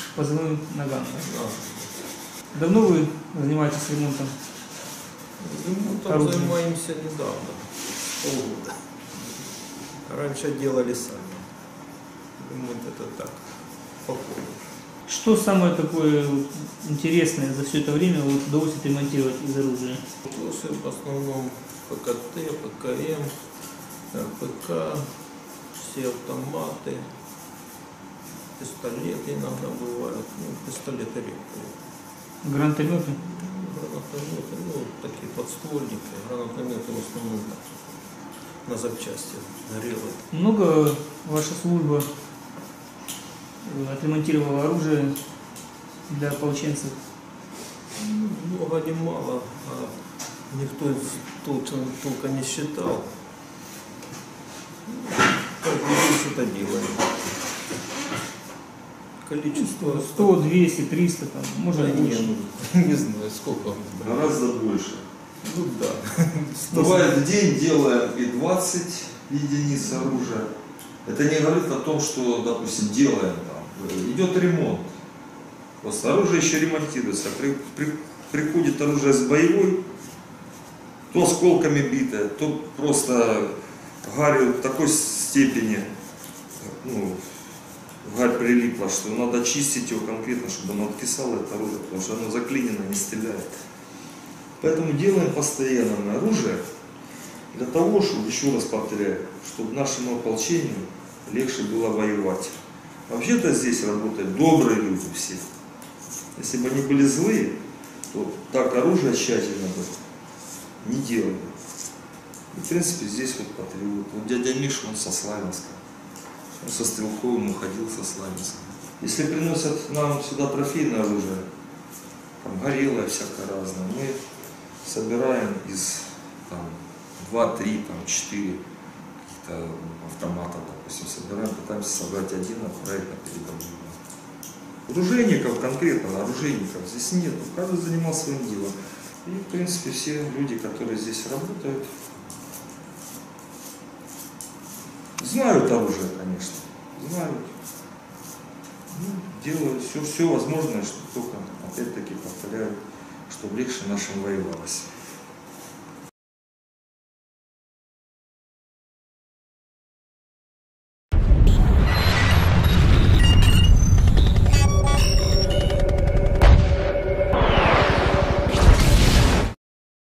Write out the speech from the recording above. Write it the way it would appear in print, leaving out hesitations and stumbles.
позывным «Наган». Да. Давно вы занимаетесь ремонтом? Ремонтом занимаемся недавно, полгода. Раньше делали сами. Ремонт это так, по ходу. Что самое такое интересное за все это время вот удалось отремонтировать из оружия? В основном ПКТ, ПКМ, РПК, все автоматы, пистолеты иногда бывают, пистолеты редко. Гранатометы? Гранатометы, такие подствольники, гранатометы в основном на запчасти горелые. Много ваша служба отремонтировала оружие для ополченцев? Много не мало, а никто толком не считал. Как здесь это делаем. Количество 100, 200, 300, там, может да, больше. Не знаю, сколько. Гораздо больше. Ну да. Бывает в день делаем и 20 единиц оружия. Это не говорит о том, что, допустим, делаем там. Идет ремонт. Просто оружие еще ремонтируется. Приходит оружие с боевой, то осколками битое, то просто гарью в такой степени, гарь прилипла, что надо чистить его конкретно, чтобы оно откисало, это оружие, потому что оно заклинено, не стреляет. Поэтому делаем постоянно на оружие для того, чтобы, еще раз повторяю, чтобы нашему ополчению легче было воевать. Вообще-то здесь работают добрые люди все. Если бы они были злые, то так оружие тщательно бы не делали. И, в принципе, здесь вот патриот. Вот дядя Миша, он со Славянска. Он со Стрелковым уходил со Славянска. Если приносят нам сюда трофейное оружие, там горелое всякое разное, мы собираем из 2-3, 4 каких-то автоматов, допустим, собираем, пытаемся собрать один, отправить на передовую. Оружейников конкретно, оружейников здесь нет, каждый занимался своим делом. И, в принципе, все люди, которые здесь работают, знают оружие, конечно, знают. Делают все возможное, что только, опять-таки, повторяю, чтобы легче нашим воевалось.